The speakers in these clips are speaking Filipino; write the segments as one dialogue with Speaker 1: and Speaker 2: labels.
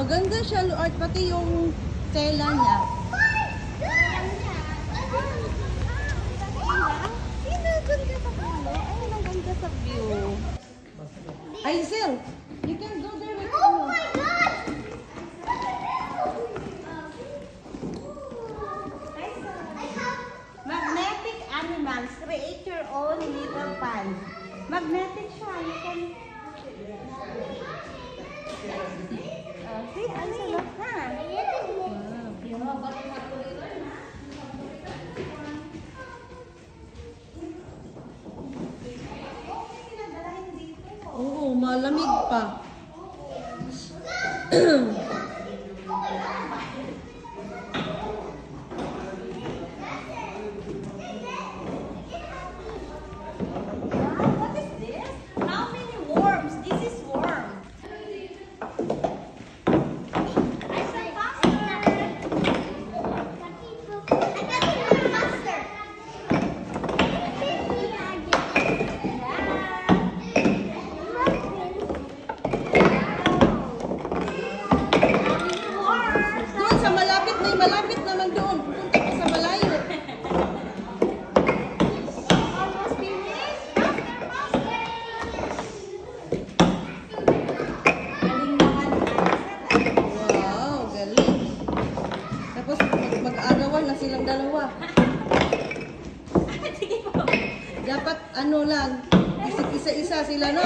Speaker 1: Maganda siya, Lord. Pati yung tela niya. Sa view. Aizel, you can go there with
Speaker 2: Oh my God!
Speaker 3: Magnetic animals, create your own little pond. Magnetic siya, you can... see, ano yun? Ha?
Speaker 1: Oo, malamig pa.
Speaker 3: What is this? How many worms? This is worm. I said faster.
Speaker 2: I got it faster.
Speaker 1: Doon sa malapit, may malapit naman doon. Punta ka sa malayo.
Speaker 3: Almost finished. Faster, faster. Galing naman ni Aizel.
Speaker 1: Wow, galing. Tapos mag-aagawan na silang dalawa.
Speaker 3: Sige po.
Speaker 1: Dapat ano lang, isa-isa sila, no?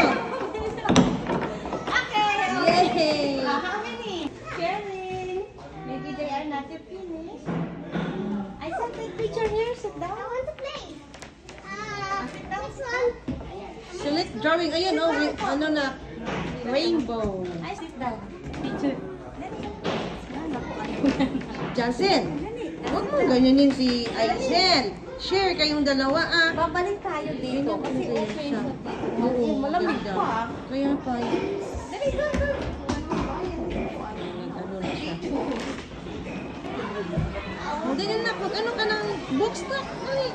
Speaker 3: Okay.
Speaker 1: Yay!
Speaker 3: How many? Sharing. Maybe they are not yet finished. I said take picture here. Sit down.
Speaker 2: I want to play.
Speaker 3: Sit down.
Speaker 2: This one.
Speaker 1: Select drawing. Ayun, oh, ano na, rainbow.
Speaker 3: I sit down. Picture.
Speaker 1: Jansen, huwag mo ganyanin si Aizen. Share kayong dalawa, ah.
Speaker 3: Babalik tayo dito kasi okay siya.
Speaker 1: Oo,
Speaker 3: Malamig
Speaker 1: ganda.
Speaker 3: pa.
Speaker 1: Kaya pa,
Speaker 3: Dali, go, go.
Speaker 1: ano na siya. Hindi na, ano ka ng box na, ay.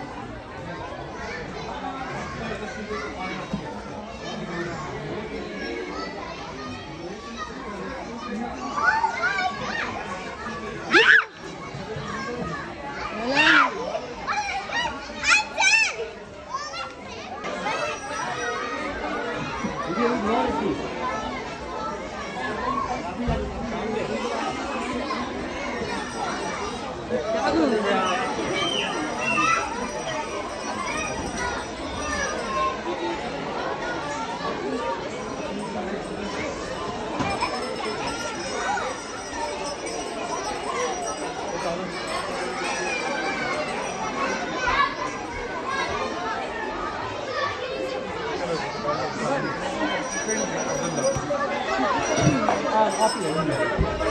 Speaker 1: Wala na.
Speaker 4: 아, 앞이에요.